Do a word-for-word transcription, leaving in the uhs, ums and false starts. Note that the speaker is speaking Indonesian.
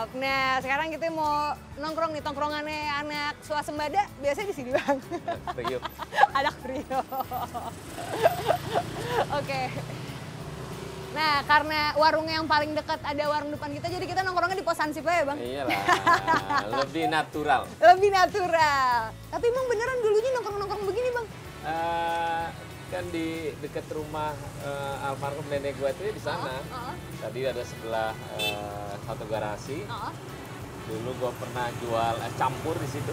Mantap. Nah, sekarang kita mau nongkrong nih, tongkrongannya anak swasembada biasanya di sini, Bang. Priok. Anak Priok. Oke. Nah, karena warung yang paling dekat ada warung depan kita, jadi kita nongkrongnya di Pos Hansip aja, Bang. Iyalah, lebih natural. Lebih natural. Tapi emang beneran dulunya nongkrong-nongkrong begini, Bang? Uh, kan di dekat rumah uh, almarhum nenek gue itu ya di sana. Uh, uh. Tadi ada sebelah uh, satu garasi. Uh. Dulu gue pernah jual es campur di situ.